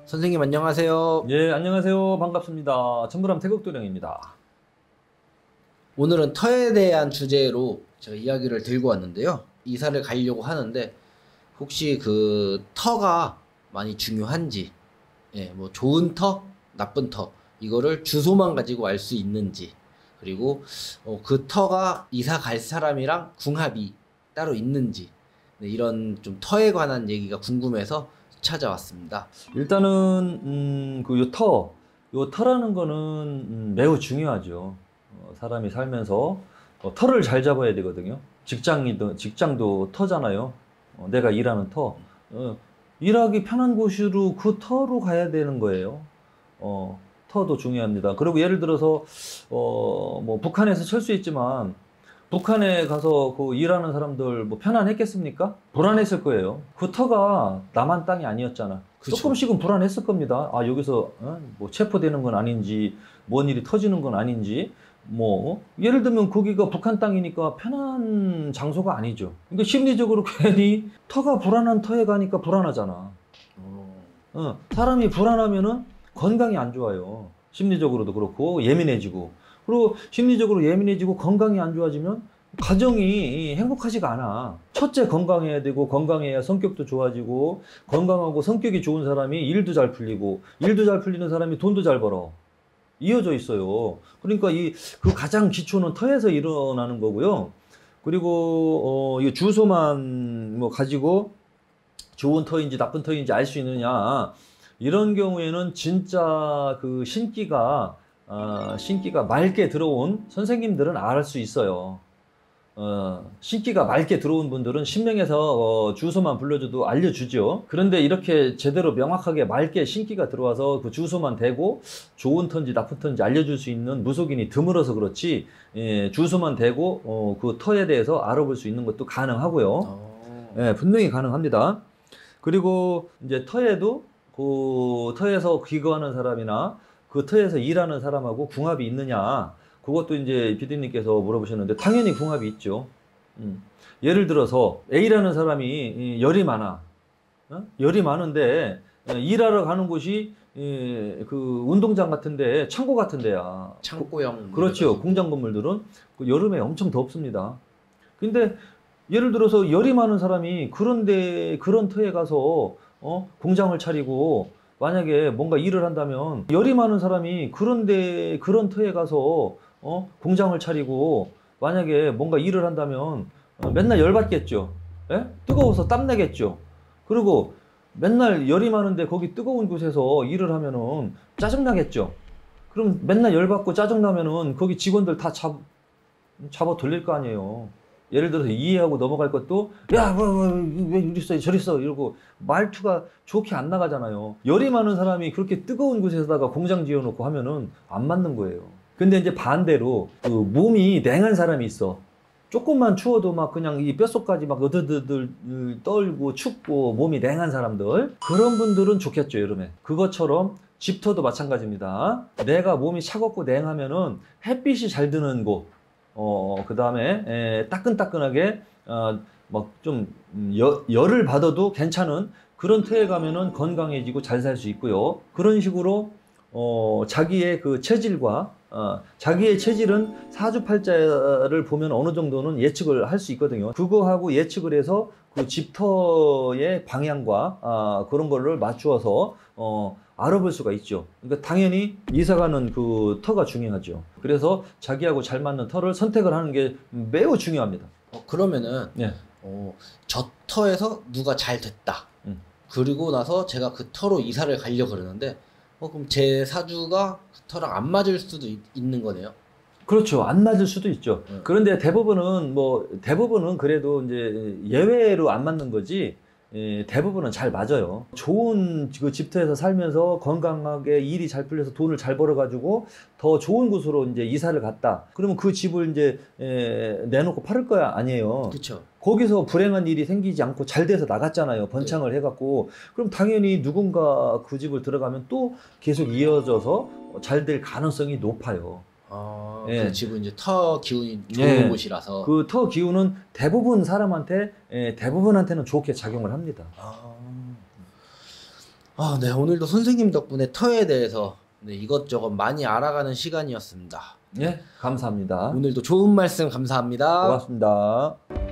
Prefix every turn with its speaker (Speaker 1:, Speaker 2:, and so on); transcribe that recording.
Speaker 1: 선생님 안녕하세요.
Speaker 2: 예, 안녕하세요. 반갑습니다. 천부람 태극도령입니다.
Speaker 1: 오늘은 터에 대한 주제로 제가 이야기를 들고 왔는데요. 이사를 가려고 하는데 혹시 그 터가 많이 중요한지, 뭐 좋은 터, 나쁜 터 이거를 주소만 가지고 알 수 있는지, 그리고 그 터가 이사 갈 사람이랑 궁합이 따로 있는지, 이런 좀 터에 관한 얘기가 궁금해서 찾아왔습니다.
Speaker 2: 일단은 요 터라는 거는 매우 중요하죠. 사람이 살면서 터를 잘 잡아야 되거든요. 직장도 터잖아요. 내가 일하는 터. 일하기 편한 곳으로 그 터로 가야 되는 거예요. 터도 중요합니다. 그리고 예를 들어서 뭐 북한에서 철수했지만 북한에 가서 그 일하는 사람들 뭐 편안했겠습니까? 불안했을 거예요. 그 터가 남한 땅이 아니었잖아.
Speaker 1: 그쵸.
Speaker 2: 조금씩은 불안했을 겁니다. 아, 여기서 뭐 체포되는 건 아닌지, 뭔 일이 터지는 건 아닌지, 뭐 예를 들면 거기가 북한 땅이니까 편한 장소가 아니죠. 그러니까 심리적으로 괜히 터가 불안한 터에 가니까 불안하잖아. 사람이 불안하면은 건강이 안 좋아요. 심리적으로도 그렇고 예민해지고. 그리고 심리적으로 예민해지고 건강이 안 좋아지면 가정이 행복하지가 않아. 첫째 건강해야 되고, 건강해야 성격도 좋아지고, 건강하고 성격이 좋은 사람이 일도 잘 풀리고, 일도 잘 풀리는 사람이 돈도 잘 벌어. 이어져 있어요. 그러니까 그 가장 기초는 터에서 일어나는 거고요. 그리고 이 주소만 뭐 가지고 좋은 터인지 나쁜 터인지 알 수 있느냐, 이런 경우에는 진짜 그 신기가 맑게 들어온 선생님들은 알 수 있어요. 신기가 맑게 들어온 분들은 신명에서 주소만 불러줘도 알려주죠. 그런데 이렇게 제대로 명확하게 맑게 신기가 들어와서 그 주소만 대고 좋은 터인지 나쁜 터인지 알려줄 수 있는 무속인이 드물어서 그렇지, 주소만 대고 그 터에 대해서 알아볼 수 있는 것도 가능하고요. 분명히 가능합니다. 그리고 이제 터에도 그 터에서 기거하는 사람이나 그 터에서 일하는 사람하고 궁합이 있느냐, 그것도 이제 비디님께서 물어보셨는데 당연히 궁합이 있죠. 예를 들어서 A라는 사람이 열이 많아. 열이 많은데 일하러 가는 곳이 그 운동장 같은데, 창고 같은 데야.
Speaker 1: 창고형.
Speaker 2: 그렇죠. 공장 건물들은 그 여름에 엄청 덥습니다. 근데 예를 들어서 열이 많은 사람이 그런 터에 가서 공장을 차리고 만약에 뭔가 일을 한다면, 열이 많은 사람이 그런 터에 가서 공장을 차리고 만약에 뭔가 일을 한다면 맨날 열받겠죠. 예? 뜨거워서 땀내겠죠. 그리고 맨날 열이 많은데 거기 뜨거운 곳에서 일을 하면은 짜증나겠죠. 그럼 맨날 열받고 짜증나면은 거기 직원들 다 잡아 돌릴 거 아니에요. 예를 들어서 이해하고 넘어갈 것도, 야, 왜 이리 써, 저리 써, 이러고 말투가 좋게 안 나가잖아요. 열이 많은 사람이 그렇게 뜨거운 곳에다가 공장 지어놓고 하면은 안 맞는 거예요. 근데 이제 반대로 그 몸이 냉한 사람이 있어. 조금만 추워도 막 그냥 이 뼛속까지 막 으들으들 떨고 춥고 몸이 냉한 사람들, 그런 분들은 좋겠죠, 여름에. 그것처럼 집터도 마찬가지입니다. 내가 몸이 차갑고 냉하면은 햇빛이 잘 드는 곳, 그 다음에 따끈따끈하게 막 좀 열을 받아도 괜찮은 그런 터에 가면은 건강해지고 잘 살 수 있고요. 그런 식으로 자기의 그 체질과 자기의 체질은 사주팔자를 보면 어느 정도는 예측을 할 수 있거든요. 그거하고 예측을 해서 그 집터의 방향과 그런 거를 맞추어서 알아볼 수가 있죠. 그러니까 당연히 이사가는 그 터가 중요하죠. 그래서 자기하고 잘 맞는 터를 선택을 하는 게 매우 중요합니다.
Speaker 1: 그러면은
Speaker 2: 네.
Speaker 1: 저 터에서 누가 잘 됐다. 그리고 나서 제가 그 터로 이사를 가려고 그러는데 그럼 제 사주가 그 터랑 안 맞을 수도 있는 거네요.
Speaker 2: 그렇죠. 안 맞을 수도 있죠. 그런데 대부분은 그래도 이제 예외로 안 맞는 거지, 대부분은 잘 맞아요. 좋은 그 집터에서 살면서 건강하게 일이 잘 풀려서 돈을 잘 벌어가지고 더 좋은 곳으로 이제 이사를 갔다. 그러면 그 집을 이제 내놓고 팔을 거야? 아니에요.
Speaker 1: 그렇죠.
Speaker 2: 거기서 불행한 일이 생기지 않고 잘 돼서 나갔잖아요. 번창을 해갖고. 그럼 당연히 누군가 그 집을 들어가면 또 계속 이어져서 잘 될 가능성이 높아요.
Speaker 1: 그 집은 이제 터 기운이 좋은 곳이라서.
Speaker 2: 그 터 기운은 대부분한테는 좋게 작용을 합니다.
Speaker 1: 아, 네, 오늘도 선생님 덕분에 터에 대해서 네, 이것저것 많이 알아가는 시간이었습니다.
Speaker 2: 예, 감사합니다.
Speaker 1: 오늘도 좋은 말씀 감사합니다.
Speaker 2: 고맙습니다.